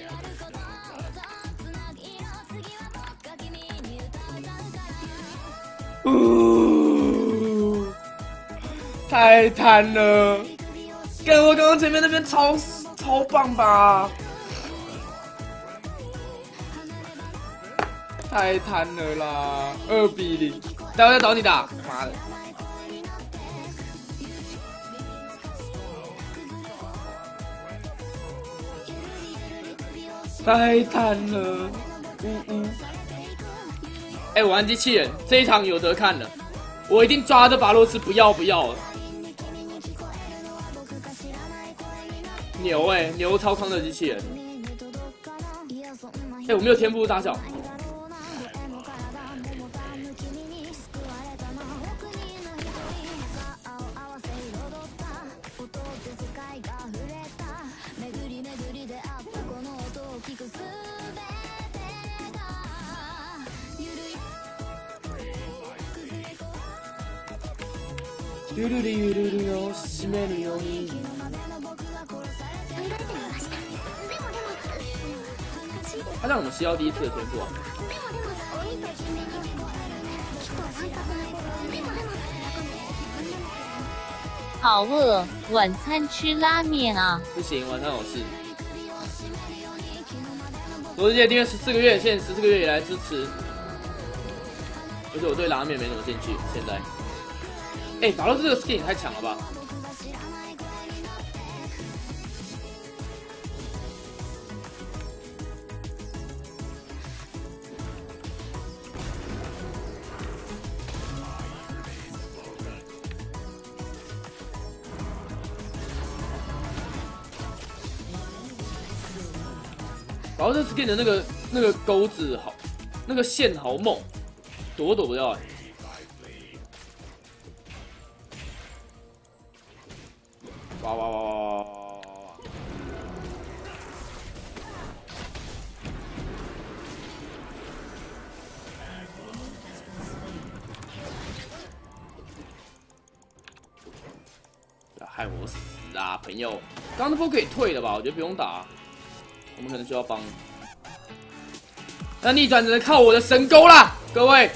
太贪了！跟我刚刚前面那边超棒吧？太贪了啦！2比0，待会再找你打，妈的！太贪了，哎，我玩机器人这一场有得看了，我一定抓着巴洛斯不要了。牛牛超康的机器人。哎，我没有天赋大小。ゆるりゆるりを締めるように。他让我们吸到第一次的天赋啊！ 好饿，晚餐吃拉面啊！ 不行，晚上有事。罗世界订阅14个月，现在14个月以来支持，而且我对拉面没什么兴趣。现在，哎，巴洛斯这个 skin 也太强了吧！然后这 skin 的那个钩子好，那个线好猛，躲都躲不掉哎！哇哇哇哇哇哇！不要害我死啊，朋友！刚刚那波可以退了吧？我觉得不用打。我们可能需要帮，那逆转只能靠我的神钩啦，各位。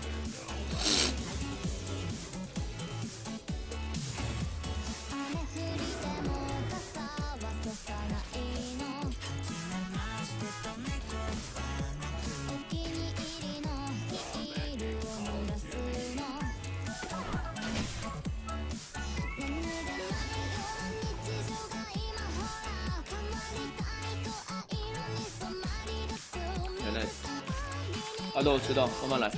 啊，都有吃到，慢慢来。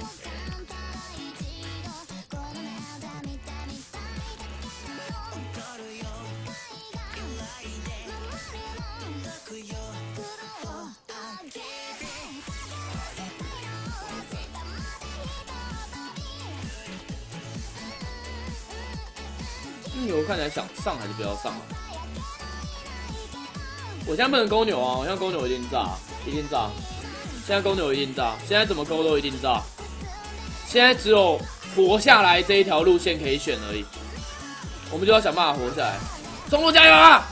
牛看起来想上还是不要上啊？我现在不能勾牛啊！我现在勾牛一定炸，一定炸。现在勾牛一定炸，现在怎么勾都一定炸。现在只有活下来这一条路线可以选而已，我们就要想办法活下来。中路加油啊！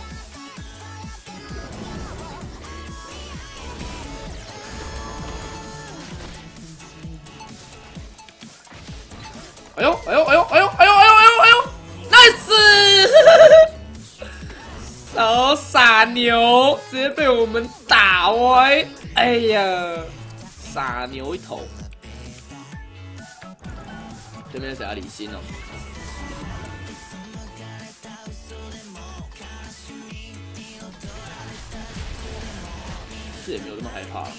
哎呦哎呦哎呦哎呦哎呦哎呦哎呦 ，nice！ 好傻牛，直接被我们打歪。哎呀，傻牛一头！对面谁啊？李欣哦。是也没有那么害怕。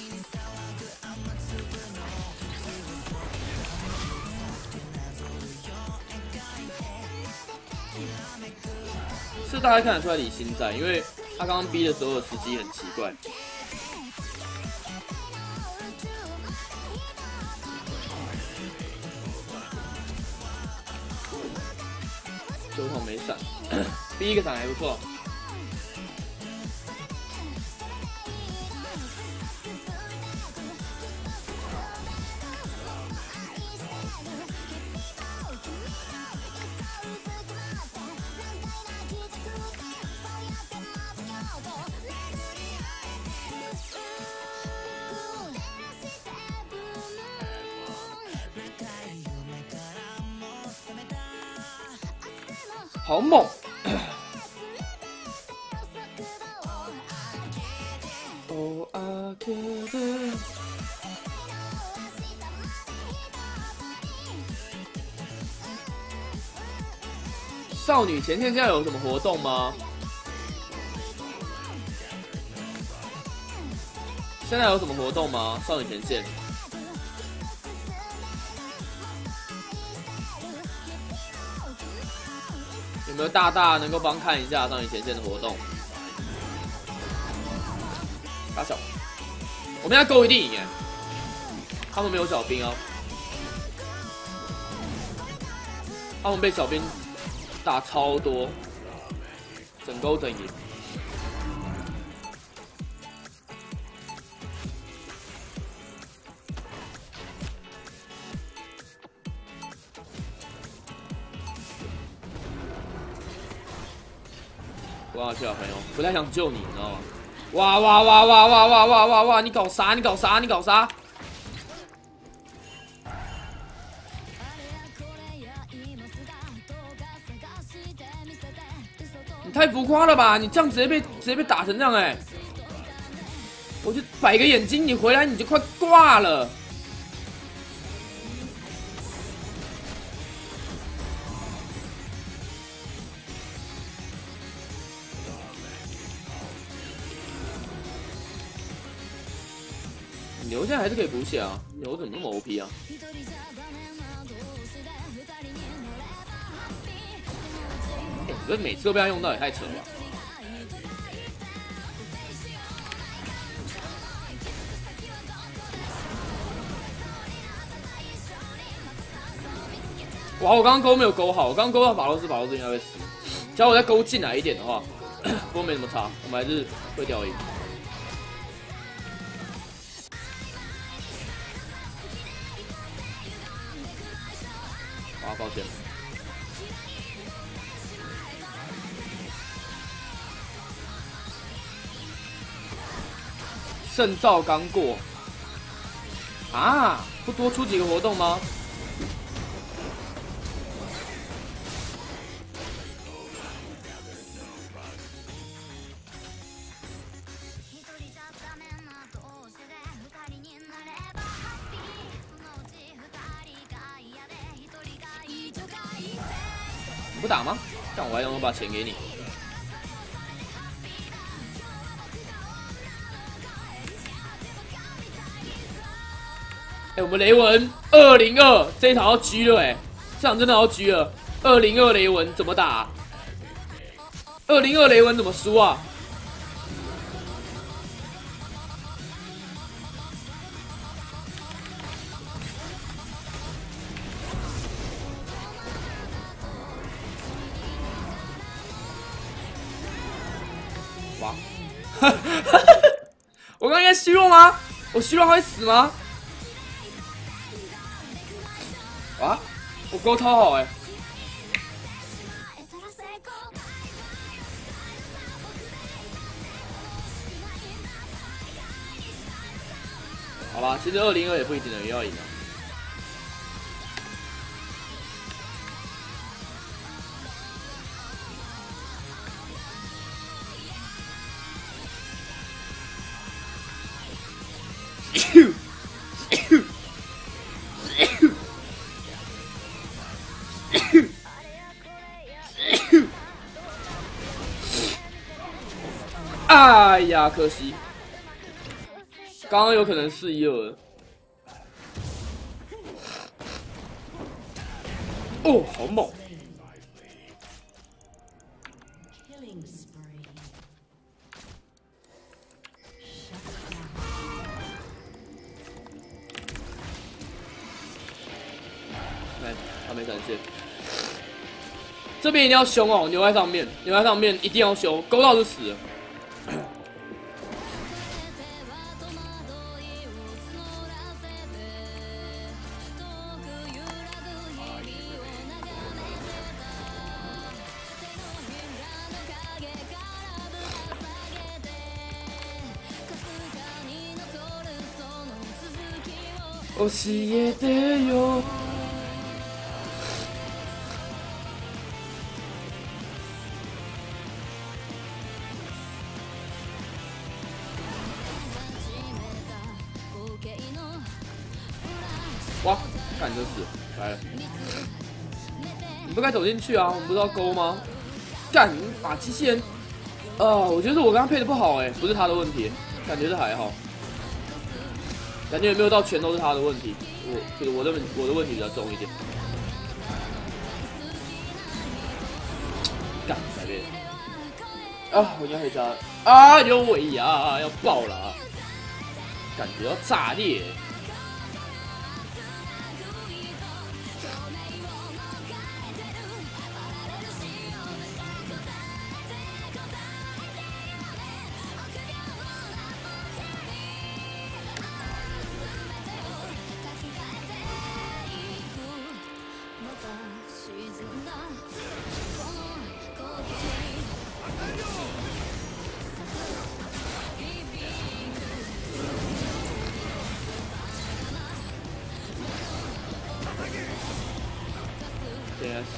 是大概看得出来李欣在，因为他刚刚逼的时候的时机很奇怪。酒桶没闪，逼一个闪还不错。 好猛！哦啊，可的。少女前线现在有什么活动吗？现在有什么活动吗？少女前线有没有大大能够帮看一下少女前线的活动？打小，我们要勾一定赢哎！他们没有小兵哦，他们被小兵打超多，整勾整赢。不要去啊，朋友，不太想救你，你知道吗？哇哇哇哇哇哇哇哇哇！你搞啥？你搞啥？你搞啥？你太浮夸了吧！你这样直接被打成这样哎、欸！我就摆个眼睛，你回来你就快挂了。牛现在还是可以补血啊，牛怎么那么 OP 啊？我觉得每次都被他用到也太扯了吧。哇，我刚刚勾没有勾好，我刚刚勾到法洛斯应该会死。只要我再勾进来一点的话，不过没什么差，我们还是会掉赢。啊，抱歉。圣兆刚过啊，不多出几个活动吗？你不打吗？这样我还能把钱给你。我们雷文202这一场要狙了这场真的要狙了。202雷文怎么打？202雷文怎么输啊？哇！我刚刚应该虚弱吗？我虚弱还会死吗？啊！我勾超好好吧，其实202也不一定等于要赢啊。哎呀，可惜，刚刚有可能4-1-2。哦，好猛！来，他没闪现。这边一定要凶哦，牛在上面，牛在上面一定要凶，勾到就死了。教えてよ。 哇，干这死来了！你不该走进去啊！我们不是要勾吗？干，把机器人，我觉得是我刚刚配的不好哎，不是他的问题，感觉是还好，感觉有没有到全都是他的问题，我的问题比较重一点。干，改变啊！我应该可以杀啊！有尾牙要爆了啊！感觉要炸裂。现在是，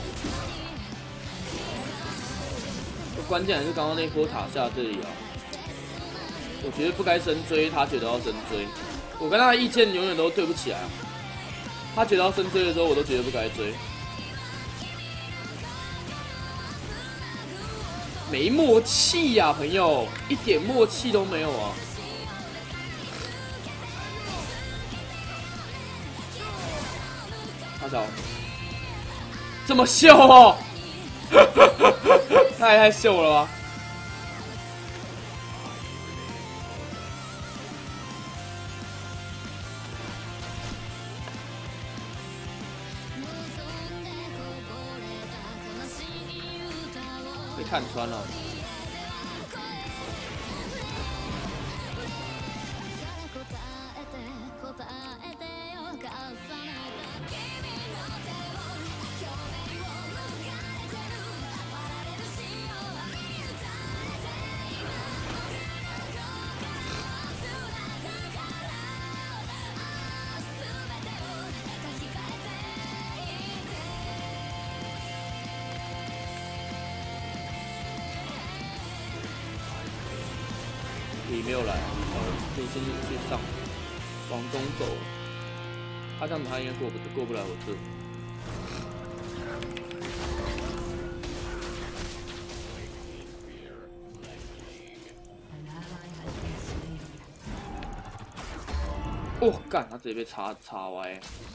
关键还是刚刚那波塔下这里啊，我觉得不该深追，他觉得要深追，我跟他的意见永远都对不起来啊。他觉得要深追的时候，我都觉得不该追，没默契呀，朋友，一点默契都没有啊。他找。这么秀哦，太秀了吧！被看穿了。你没有来，可以先去上，往中走。他这样他应该过不来我这。哦，干，他直接被插歪。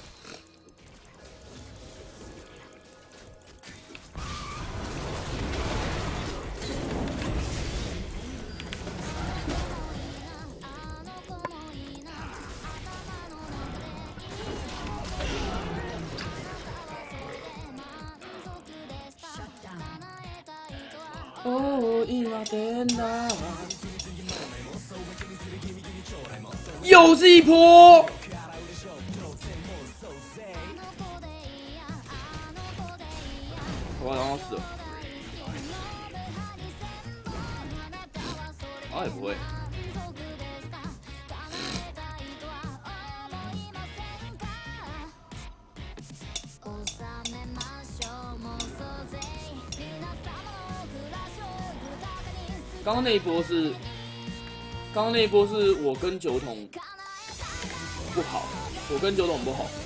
哦，今天哪？又是一波！我刚刚死了。啊，也不会。刚刚那一波是我跟酒桶不好，我跟酒桶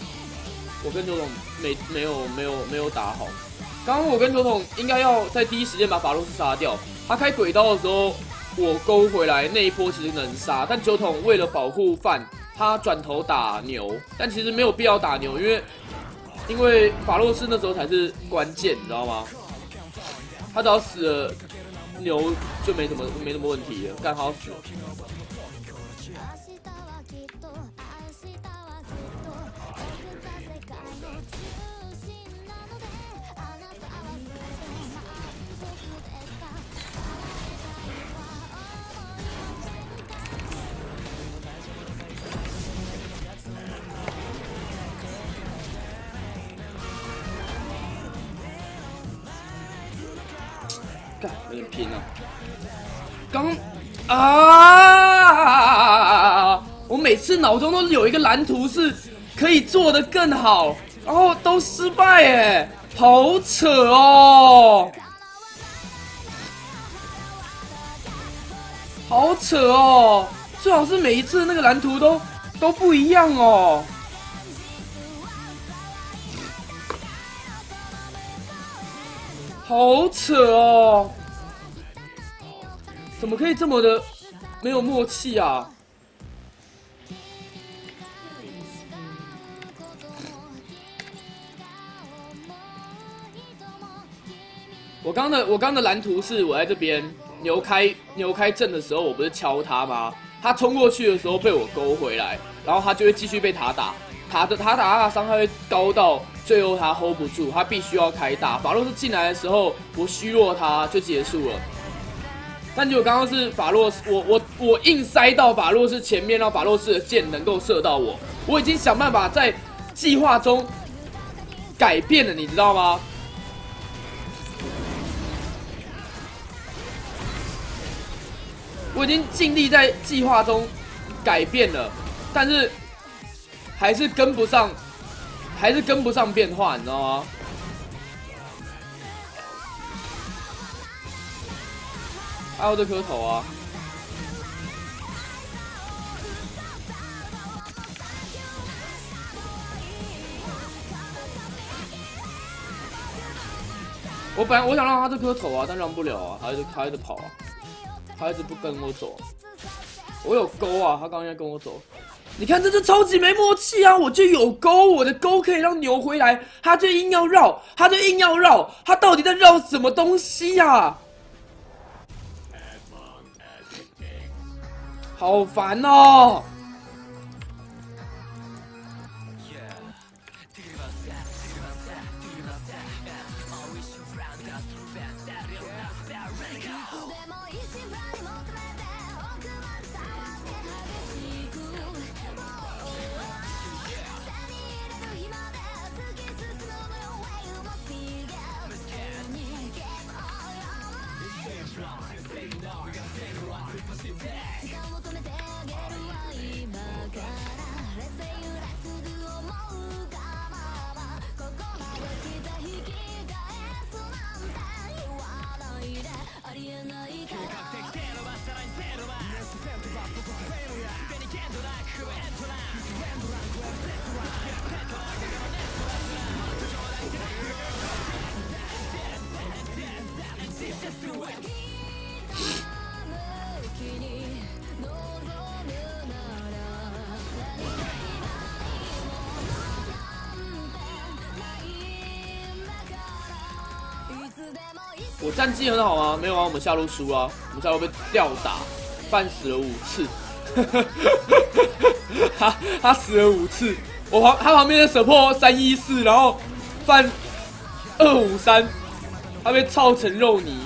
没有打好。刚刚我跟酒桶应该要在第一时间把法洛斯杀掉，他开鬼刀的时候我勾回来那一波其实能杀，但酒桶为了保护范，他转头打牛，但其实没有必要打牛，因为法洛斯那时候才是关键，你知道吗？他只要死了。牛就没什么问题了，干好死了。干，有点拼啊！我每次脑中都有一个蓝图是可以做得更好，然后都失败哎，好扯哦！好扯哦！最好是每一次那个蓝图都不一样哦。 好扯哦！怎么可以这么的没有默契啊？我刚的蓝图是我在这边牛开阵的时候，我不是敲他吗？他冲过去的时候被我勾回来，然后他就会继续被塔打，塔打的伤害会高到最后他 hold 不住，他必须要开大。法洛斯进来的时候，我虚弱他就结束了。但结果刚刚是法洛斯，我硬塞到法洛斯前面，让法洛斯的箭能够射到我。我已经想办法在计划中改变了，你知道吗？我已经尽力在计划中改变了，但是还是跟不上变化，你知道吗？还有这颗头啊！我想让他这颗头啊，但让不了啊，他一直跑啊。他一直不跟我走，我有勾啊，他刚刚要跟我走。你看，这就超级没默契啊！我就有勾，我的勾可以让牛回来，他就硬要绕，他到底在绕什么东西呀、啊？好烦哦！我战绩很好吗？没有啊，我们下路输啊，我们下路被吊打，范死了5次，他死了5次，他旁边的 support 314，然后范253，他被操成肉泥。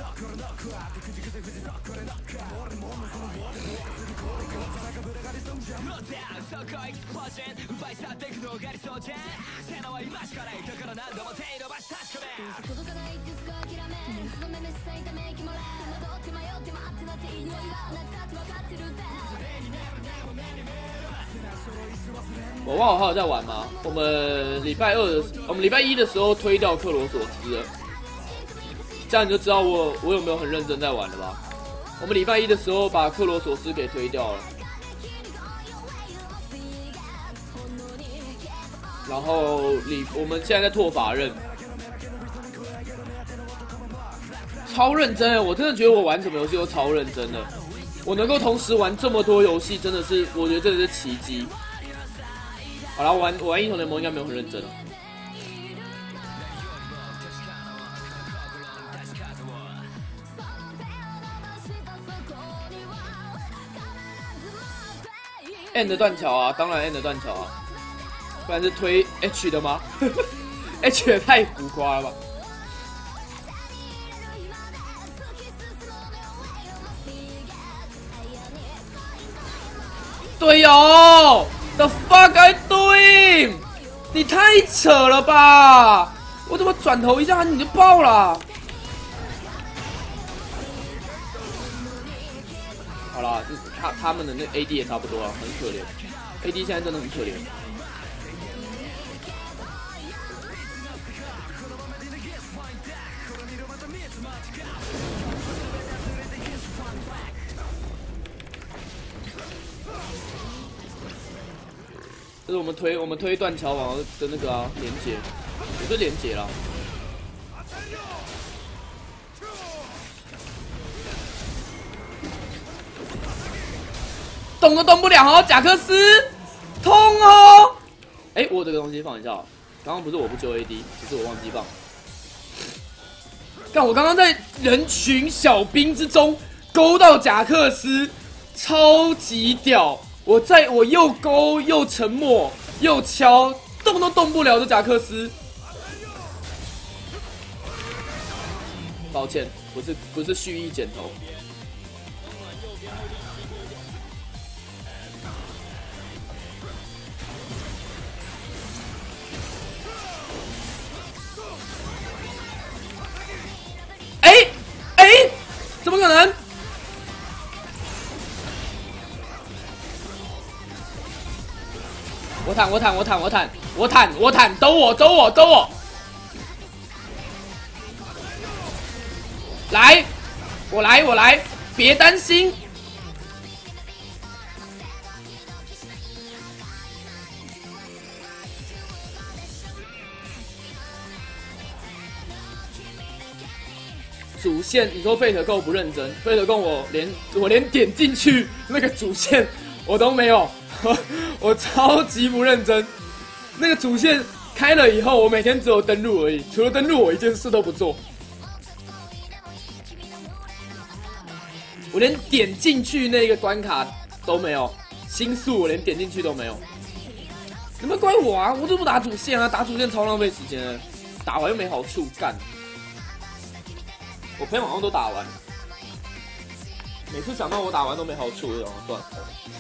我忘了他有在玩吗？我们礼拜一的时候推掉克罗索斯了，这样你就知道我有没有很认真在玩了吧？我们礼拜一的时候把克罗索斯给推掉了，然后我们现在在拓法刃，超认真哎！我真的觉得我玩什么游戏都超认真的，我能够同时玩这么多游戏，真的是我觉得这是奇迹。好了，我玩英雄联盟应该没有很认真。N 的断桥啊，当然 N 的断桥啊，不然是推 H 的吗？H 也太浮夸了吧！队友 ，The fuck I doing？ 你太扯了吧！我怎么转头一下你就爆了？好啦，他们的那 AD 也差不多啊，很可怜。AD 现在真的很可怜。这是我们推断桥网的那个啊连接，也是连接啦。 动都动不了哦，贾克斯，痛哦！哎，我有这个东西放一下，刚刚不是我不救 AD，只是我忘记放。但我刚刚在人群小兵之中勾到贾克斯，超级屌！我又勾又沉默又敲，动都动不了的贾克斯。抱歉，不是蓄意剪头。怎么可能？我坦，兜我！来，我来，别担心。主线，你说贝特够不认真？贝特够我连点进去那个主线我都没有，我超级不认真。那个主线开了以后，我每天只有登录而已，除了登录我一件事都不做。我连点进去那个关卡都没有，星宿我连点进去都没有。你们怪我啊！我都不打主线啊，打主线超浪费时间的，打完又没好处干。我朋友好像都打完，每次想到我打完都没好处，然后算了。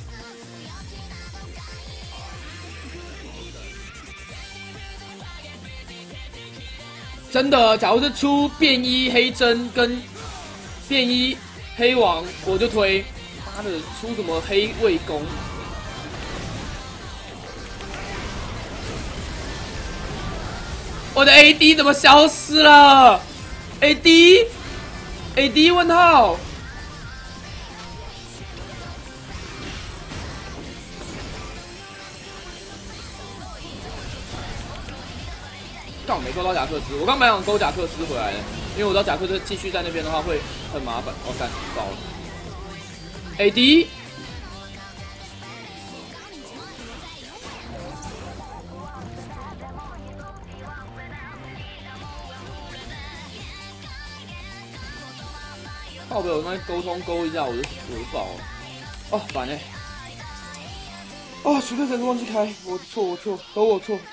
真的，假如是出便衣黑针跟便衣黑王，我就推。妈的，出什么黑卫弓？我的 AD 怎么消失了 ？AD 问号。但我没勾到贾克斯，我刚本来想勾贾克斯回来的，因为我知道贾克斯继续在那边的话会很麻烦。我干爆了 ，AD。靠北，我那沟通勾一下，我就爆了。哦，烦欸。哦，许克神忘记开，我错，都我错。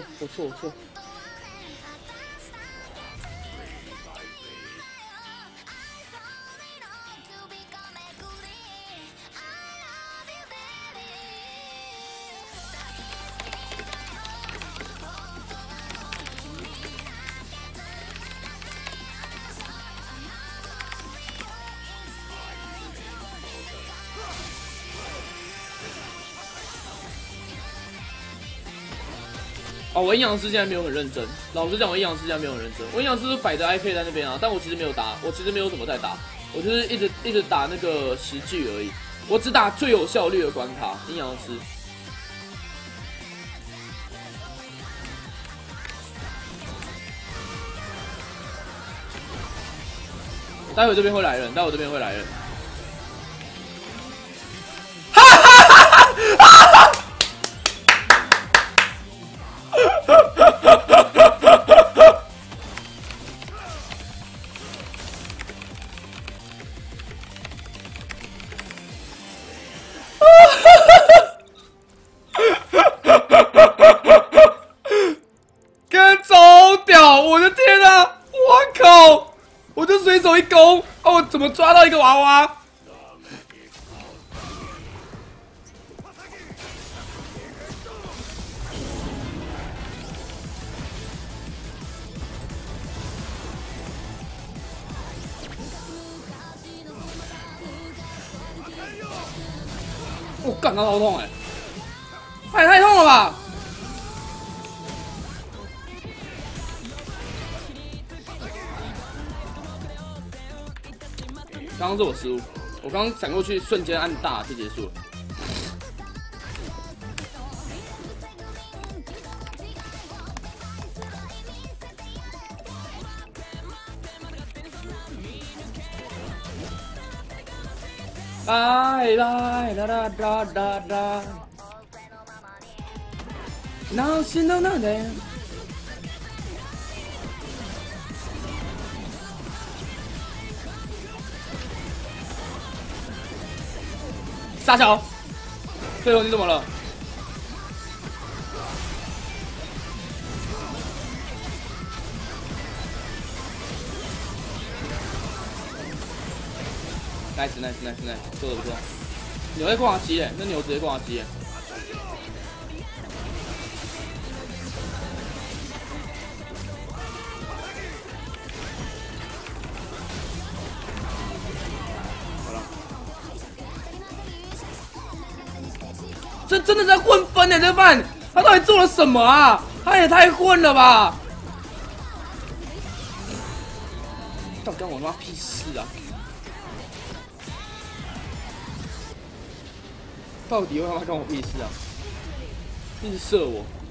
哦，我阴阳师现在没有很认真。老实讲，我阴阳师现在没有很认真。我阴阳师是摆着 iPad 在那边啊，但我其实没有打，我其实没有什么在打，我就是一直打那个10句而已。我只打最有效率的关卡，阴阳师。待会这边会来人，哈哈哈！干超屌！我的天啊！我靠！我就随手一勾，哦，我怎么抓到一个娃娃？我干，他好痛哎！他也太痛了吧！刚刚是我失误，我刚刚闪过去，瞬间按大就结束了。 来来啦啦啦啦啦，闹心都闹的。傻小，队友你怎么了？nice， 做的不错。牛在挂机耶，那牛直接挂机耶。好了，这真的在混分呢，这饭他到底做了什么啊？他也太混了吧！到底关我他妈屁事啊！到底他妈关我屁事啊！一直射我。